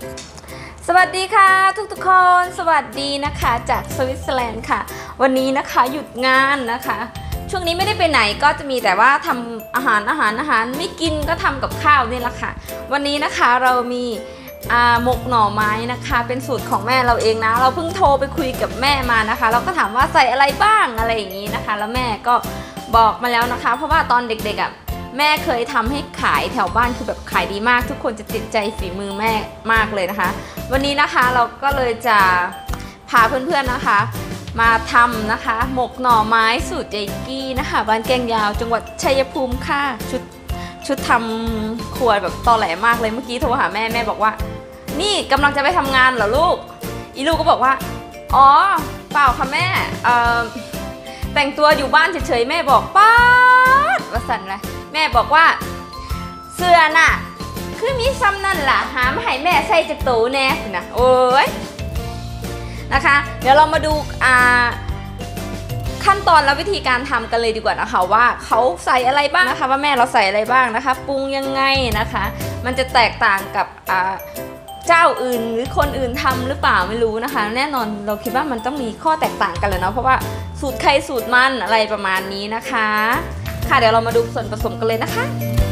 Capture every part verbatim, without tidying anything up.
สวัสดีค่ะทุกๆคนสวัสดีนะคะจากสวิตเซอร์แลนด์ค่ะวันนี้นะคะหยุดงานนะคะช่วงนี้ไม่ได้ไปไหนก็จะมีแต่ว่าทำอาหารอาหารอาหารไม่กินก็ทำกับข้าวนี่แหละค่ะวันนี้นะคะเรามีหมกหน่อไม้นะคะเป็นสูตรของแม่เราเองนะเราเพิ่งโทรไปคุยกับแม่มานะคะเราก็ถามว่าใส่อะไรบ้างอะไรอย่างนี้นะคะแล้วแม่ก็บอกมาแล้วนะคะเพราะว่าตอนเด็กๆอ่ะแม่เคยทำให้ขายแถวบ้านคือแบบขายดีมากทุกคนจะติดใจฝีมือแม่มากเลยนะคะวันนี้นะคะเราก็เลยจะพาเพื่อนๆนะคะมาทำนะคะหมกหน่อไม้สูตรยายกี้นะคะบ้านแกงยาวจังหวัดชัยภูมิค่ะชุดชุดทำครัวแบบตอแหลมากเลยเมื่อกี้โทรหาแม่แม่บอกว่านี่กำลังจะไปทำงานเหรอลูกอีลูกก็บอกว่าอ๋อเปล่าค่ะแม่เอ่อแต่งตัวอยู่บ้านเฉยๆแม่บอกป๊าดว่าสั่นเลยแม่บอกว่าเสื้อน่ะคือมีซ้ำนั่นล่ะหามาให้แม่ใส่จากตู้แน่นะโอ้ยนะคะเดี๋ยวเรามาดูอ่าขั้นตอนและวิธีการทำกันเลยดีกว่านะคะว่าเขาใส่อะไรบ้างนะคะว่าแม่เราใส่อะไรบ้างนะคะปรุงยังไงนะคะมันจะแตกต่างกับอ่าเจ้าอื่นหรือคนอื่นทำหรือเปล่าไม่รู้นะคะแน่นอนเราคิดว่ามันต้องมีข้อแตกต่างกันเลยเนาะเพราะว่าสูตรใครสูตรมันอะไรประมาณนี้นะคะค่ะเดี๋ยวเรามาดูส่วนผสมกันเลยนะคะ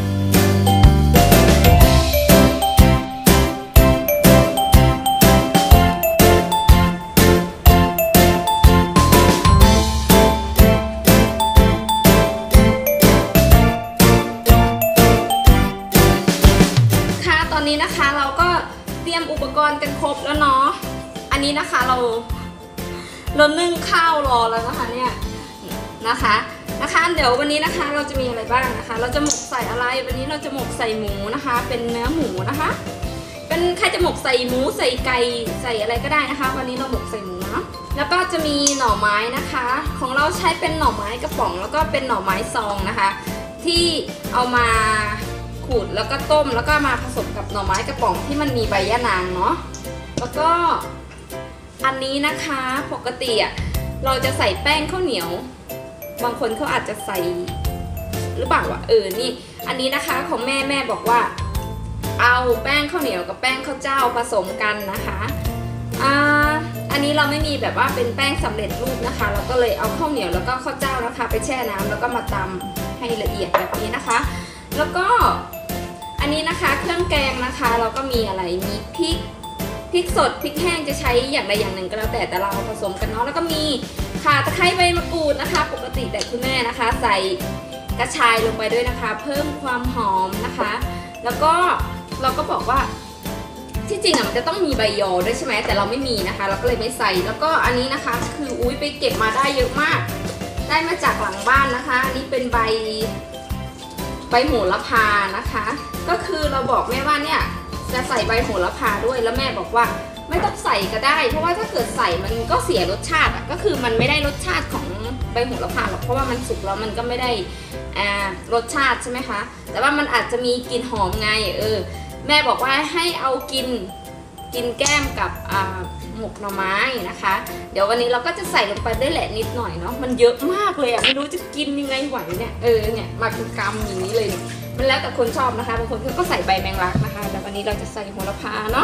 ค่ะตอนนี้นะคะเราก็เตรียมอุปกรณ์กันครบแล้วเนาะอันนี้นะคะเราเรานึ่งข้าวรอแล้วนะคะเนี่ยนะคะนะคะเดี๋ยววันนี้นะคะเราจะมีอะไรบ้างนะคะเราจะหมกใส่อะไรวันนี้เราจะหมกใส่หมูนะคะเป็นเนื้อหมูนะคะเป็นใครจะหมกใส่หมูใส่ไก่ใส่อะไรก็ได้นะคะวันนี้เราหมกใส่หมูเนาะแล้วก็จะมีหน่อไม้นะคะของเราใช้เป็นหน่อไม้กระป๋องแล้วก็เป็นหน่อไม้ซองนะคะที่เอามาขูดแล้วก็ต้มแล้วก็มาผสมกับหน่อไม้กระป๋องที่มันมีใบยะนางเนาะแล้วก็อันนี้นะคะปกติอ่ะเราจะใส่แป้งข้าวเหนียวบางคนเขาอาจจะใส่หรือเปล่าวะเออนี่อันนี้นะคะของแม่แม่บอกว่าเอาแป้งข้าวเหนียวกับแป้งข้าวเจ้าผสมกันนะคะอ่าอันนี้เราไม่มีแบบว่าเป็นแป้งสำเร็จรูปนะคะเราก็เลยเอาข้าวเหนียวแล้วก็ข้าวเจ้านะคะไปแช่น้ำแล้วก็มาตำให้ละเอียดแบบนี้นะคะแล้วก็อันนี้นะคะเครื่องแกงนะคะเราก็มีอะไรมีพริกพริกสดพริกแห้งจะใช้อย่างใดอย่างหนึ่งก็แล้วแต่แต่เราผสมกันเนาะแล้วก็มีข่าตะไคร้ใบมะกรูดนะคะปกติแต่คุณแม่นะคะใส่กระชายลงไปด้วยนะคะเพิ่มความหอมนะคะแล้วก็เราก็บอกว่าที่จริงอ่ะมันจะต้องมีใบยอด้วยใช่ไหมแต่เราไม่มีนะคะเราก็เลยไม่ใส่แล้วก็อันนี้นะคะคืออุ้ยไปเก็บมาได้เยอะมากได้มาจากหลังบ้านนะคะอันนี้เป็นใบใบโหระพานะคะก็คือเราบอกแม่ว่าเนี่ยจะใส่ใบโหระพาด้วยแล้วแม่บอกว่าไม่ต้องใส่ก็ได้เพราะว่าถ้าเกิดใส่มันก็เสียรสชาติอ่ะก็คือมันไม่ได้รสชาติของใบโหระพาหรอกเพราะว่ามันสุกแล้วมันก็ไม่ได้อ่ารสชาติใช่ไหมคะแต่ว่ามันอาจจะมีกลิ่นหอมไงเออแม่บอกว่าให้เอากินกินแก้มกับอ่าหมกหน่อไม้นะคะเดี๋ยววันนี้เราก็จะใส่ลงไปได้แหละนิดหน่อยเนาะมันเยอะมากเลยอ่ะไม่รู้จะกินยังไงไหวเนี่ยเออเนี่ยมาเป็นกำอย่างนี้เลยมันแล้วแต่คนชอบนะคะบางคนก็ใส่ใบแมงลักนะคะแต่วันนี้เราจะใส่โหระพาเนาะ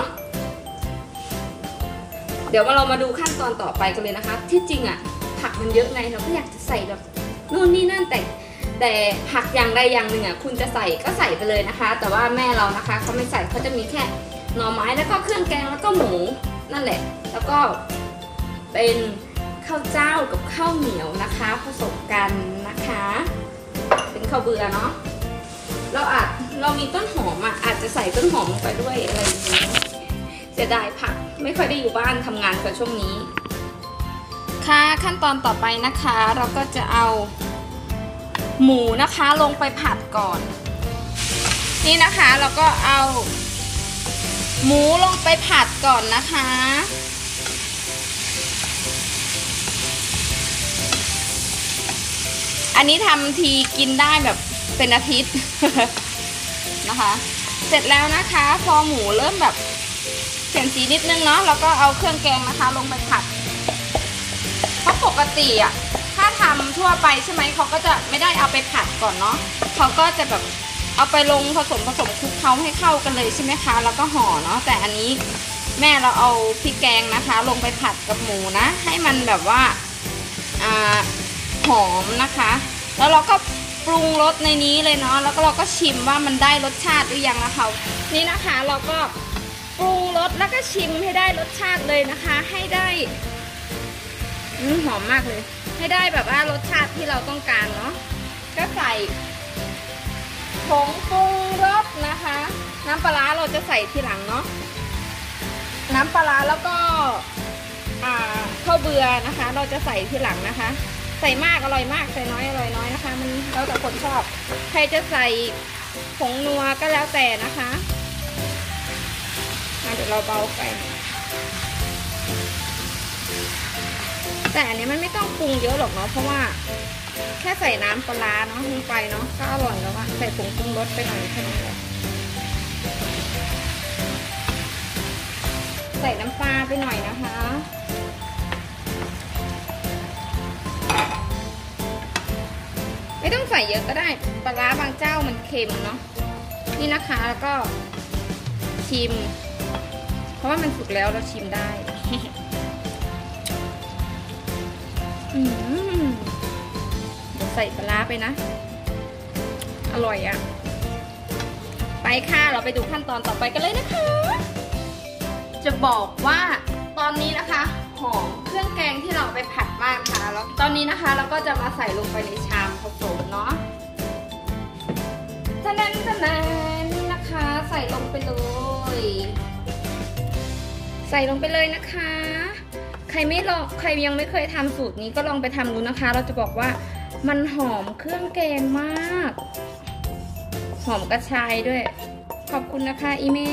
เดี๋ยวเรามาดูขั้นตอนต่อไปกันเลยนะคะที่จริงอ่ะผักมันเยอะไงเราก็อยากจะใส่แบบนู่นนี่นั่นแต่แต่ผักอย่างใดอย่างหนึ่งอ่ะคุณจะใส่ก็ใส่ไปเลยนะคะแต่ว่าแม่เรานะคะเขาไม่ใส่เขาจะมีแค่หน่อไม้แล้วก็เครื่องแกงแล้วก็หมูนั่นแหละแล้วก็เป็นข้าวเจ้ากับข้าวเหนียวนะคะผสมกันนะคะเป็นข้าวเบื่อเนาะเราอาจเรามีต้นหอมอ่ะอาจจะใส่ต้นหอมลงไปด้วยอะไรอย่างเงี้ยเสียดายผักไม่ค่อยได้อยู่บ้านทำงานกับช่วงนี้ค่ะขั้นตอนต่อไปนะคะเราก็จะเอาหมูนะคะลงไปผัดก่อนนี่นะคะเราก็เอาหมูลงไปผัดก่อนนะคะอันนี้ทำทีกินได้แบบเป็นอาทิตย์ นะคะเสร็จแล้วนะคะพอหมูเริ่มแบบเปลี่ยนสีนิดนึงเนาะแล้วก็เอาเครื่องแกงนะคะลงไปผัดเพราะปกติอ่ะถ้าทำทั่วไปใช่ไหมเขาก็จะไม่ได้เอาไปผัดก่อนเนาะเขาก็จะแบบเอาไปลงผสมผสมคลุกเคล้าให้เข้ากันเลยใช่ไหมคะแล้วก็ห่อเนาะแต่อันนี้แม่เราเอาพริกแกงนะคะ ลงไปผัดกับหมูนะให้มันแบบว่าอ่าหอมนะคะแล้วเราก็ปรุงรสในนี้เลยเนาะแล้วก็เราก็ชิมว่ามันได้รสชาติหรือยังนะคะนี่นะคะเราก็ปรุงรสแล้วก็ชิมให้ได้รสชาติเลยนะคะให้ได้อืมหอมมากเลยให้ได้แบบว่ารสชาติที่เราต้องการเนาะก็ใส่ผงปรุงรสนะคะน้ำปลาร้าเราจะใส่ทีหลังเนาะน้ำปลาร้าแล้วก็อ่าข้าวเบื่อนะคะเราจะใส่ทีหลังนะคะใส่มากอร่อยมากใส่น้อยอร่อยน้อยนะคะมันแล้วแต่คนชอบใครจะใส่ผงนัวก็แล้วแต่นะคะเดี๋ยวเราเบาไปแต่อันนี้มันไม่ต้องปรุงเยอะหรอกเนาะเพราะว่าแค่ใส่น้ำปลาเนาะลงไปเนาะก็อร่อยแล้วอะใส่ผงปรุงรสไปหน่อยแค่นั้นแหละใส่น้ำปลาไปหน่อยนะคะไม่ต้องใส่เยอะก็ได้ปลาร้าบางเจ้ามันเค็มเนาะนี่นะคะแล้วก็ชิมเพราะว่ามันสุกแล้วเราชิมได้ อืมเดี๋ยวใส่ปลาร้าไปนะอร่อยอะไปค่ะเราไปดูขั้นตอนต่อไปกันเลยนะคะจะบอกว่าตอนนี้นะคะหอมเครื่องแกงที่เราไปผัดมากค่ะแล้วตอนนี้นะคะเราก็จะมาใส่ลงไปในชามผสมเนาะท่านั้นท่านั้นนี่นะคะใส่ลงไปเลยใส่ลงไปเลยนะคะใครไม่ลองใครยังไม่เคยทำสูตรนี้ก็ลองไปทำดูนะคะเราจะบอกว่ามันหอมเครื่องแกงมากหอมกระชายด้วยขอบคุณนะคะอีแม่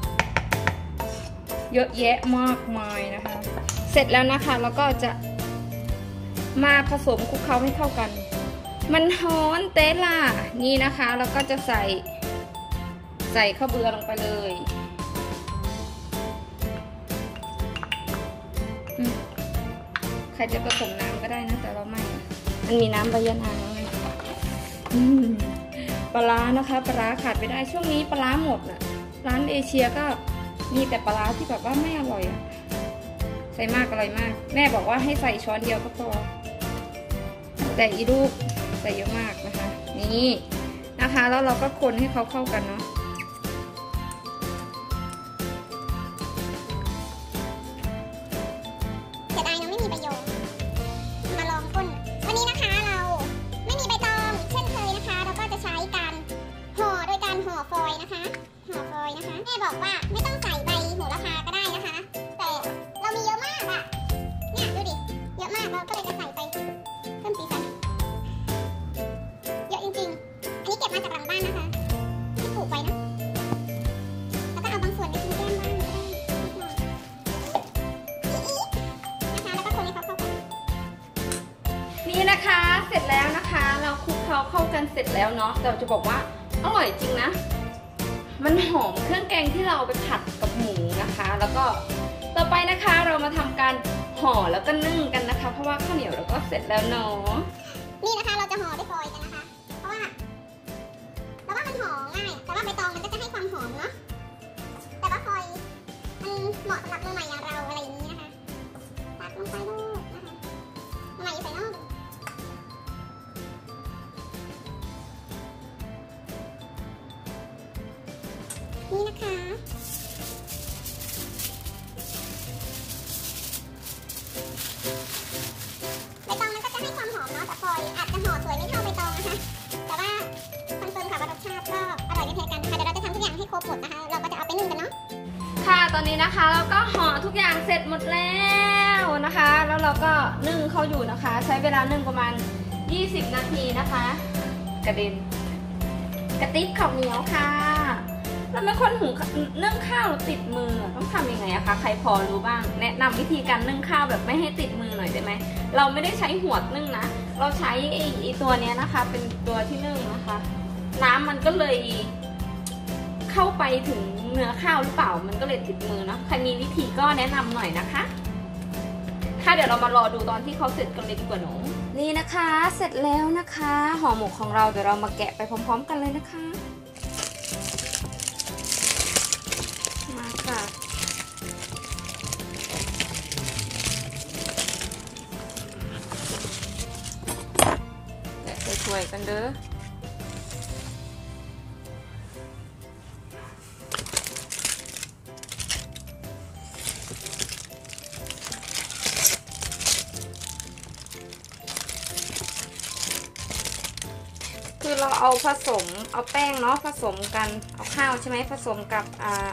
เยอะแยะมากมายนะคะเสร็จแล้วนะคะแล้วก็จะมาผสมคลุกเคล้าให้เข้ากันมันฮ้อนเต้ล่ะนี่นะคะแล้วก็จะใส่ใส่ข้าวเบื่อลงไปเลยใครจะผสมน้ำก็ได้นะแต่เราไม่มันมีน้ำใบยะนางแล้วไงปลาร้านะคะปลาร้าขาดไม่ได้ช่วงนี้ปลาร้าหมดน่ะร้านเอเชียก็มีแต่ปลาร้าที่แบบว่าไม่อร่อยอ่ะใส่มากอร่อยมากแม่บอกว่าให้ใส่ช้อนเดียวก็พอแต่อีลูกใส่เยอะมากนะคะนี่นะคะแล้วเราก็คนให้เขาเข้ากันเนาะเสียดายเนาะไม่มีประโยชน์มาลองคนวันนี้นะคะเราไม่มีใบตองเช่นเคยนะคะเราก็จะใช้การห่อโดยการห่อฟอยล์นะคะห่อฟอยล์นะคะแม่บอกว่าไม่ต้องใส่ใบโหระพาก็ได้นะคะแต่เรามีเยอะมากอะเนี่ยดูดิเยอะมากเราก็เลยจะใส่ไปเพิ่มสีสันเยอะจริงๆอันนี้เก็บมาจากหลังบ้านนะคะที่ปลูกไว้นะแล้วก็เอาบางส่วนไปกินแก้มบ้างก็ได้นิดหน่อยนะคะแล้วก็คนให้เขาเข้ากันนี่นะคะเสร็จแล้วนะคะเราคลุกเคล้าเข้ากันเสร็จแล้วเนาะแต่จะบอกว่าอร่อยจริงนะมันหอมเครื่องแกงที่เราไปผัดกับหมูนะคะแล้วก็ต่อไปนะคะเรามาทำการห่อแล้วก็นึ่งกันนะคะเพราะว่าข้าวเหนียวเราก็เสร็จแล้วเนาะนี่นะคะเราจะห่อด้วยฟอยล์กันนะคะเพราะว่าแต่ว่ามันห่อง่ายแต่ว่าใบตองมันก็จะให้ความหอมเนาะแต่ว่าฟอยล์มันเหมาะสำหรับมือใหม่อย่างเราอะไรอย่างนี้นะคะตักลงไปลูกนะคะมือใหม่อยู่ใส่นอกนี่นะคะใบตองมันก็จะให้ความหอมเนาะแต่ฟอยล์อาจจะห่อสวยไม่เท่าใบตองนะคะแต่ว่าคอนเฟิร์มค่ะว่ารสชาติก็อร่อยไม่แพ้กันนะคะเดี๋ยวเราจะทำทุกอย่างให้ครบหมดนะคะเราก็จะเอาไปนึ่งกันเนาะค่ะตอนนี้นะคะเราก็ห่อทุกอย่างเสร็จหมดแล้วนะคะแล้วเราก็นึ่งเขาอยู่นะคะใช้เวลานึ่งประมาณยี่สิบนาทีนะคะกระเด็นกระติบข้าวเหนียวค่ะแล้วไม่คนหุงนึ่งข้าวติดมือต้องทำยังไงอะคะใครพอรู้บ้างแนะนำวิธีการนึ่งข้าวแบบไม่ให้ติดมือหน่อยได้ไหมเราไม่ได้ใช้หัวนึ่งนะเราใช้ไอ้ตัวเนี้ยนะคะเป็นตัวที่นึ่งนะคะน้ำมันก็เลยเข้าไปถึงเนื้อข้าวหรือเปล่ามันก็เลยติดมือเนาะใครมีวิธีก็แนะนำหน่อยนะคะค่ะเดี๋ยวเรามารอดูตอนที่เขาเสร็จกันเลยดีกว่าหนูนี่นะคะเสร็จแล้วนะคะห่อหมกของเราเดี๋ยวเรามาแกะไปพร้อมๆกันเลยนะคะกันเด้อคือเราเอาผสมเอาแป้งเนาะผสมกันเอาข้าวใช่ไหมผสมกับอ่า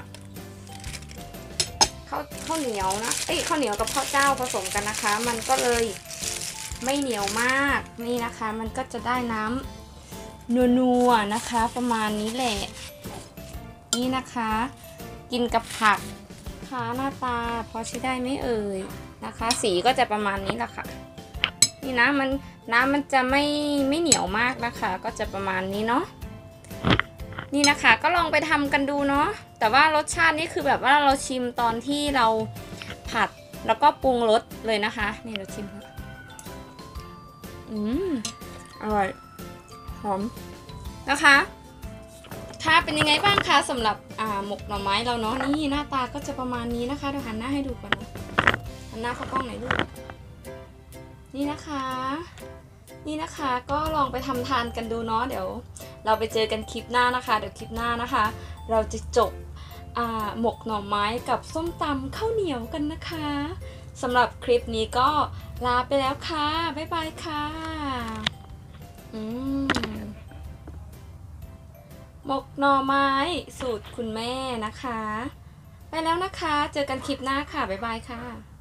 ข้าวข้าวเหนียวนะเอ้ยข้าวเหนียวกับข้าวเจ้าผสมกันนะคะมันก็เลยไม่เหนียวมากนี่นะคะมันก็จะได้น้ำนัวๆนะคะประมาณนี้แหละนี่นะคะกินกับผักค่ะหน้าตาพอใช้ได้ไหมเอ่ยนะคะสีก็จะประมาณนี้แหละค่ะนี่นะมันน้ำมันจะไม่ไม่เหนียวมากนะคะก็จะประมาณนี้เนาะนี่นะคะก็ลองไปทำกันดูเนาะแต่ว่ารสชาตินี่คือแบบว่าเราชิมตอนที่เราผัดแล้วก็ปรุงรสเลยนะคะนี่เราชิมอืมอร่อยหอมนะคะค่ะเป็นยังไงบ้างคะสำหรับอ่าหมกหน่อไม้เราเนาะนี่หน้าตาก็จะประมาณนี้นะคะเดี๋ยวหันหน้าให้ดูก่อนนะหันหน้าเข้ากล้องไหนลูกนี่นะคะนี่นะคะก็ลองไปทำทานกันดูเนาะเดี๋ยวเราไปเจอกันคลิปหน้านะคะเดี๋ยวคลิปหน้านะคะเราจะจบอ่าหมกหน่อไม้กับส้มตำข้าวเหนียวกันนะคะสำหรับคลิปนี้ก็ลาไปแล้วค่ะบ๊ายบายค่ะอืมหมกหน่อไม้สูตรคุณแม่นะคะไปแล้วนะคะเจอกันคลิปหน้าค่ะบ๊ายบายค่ะ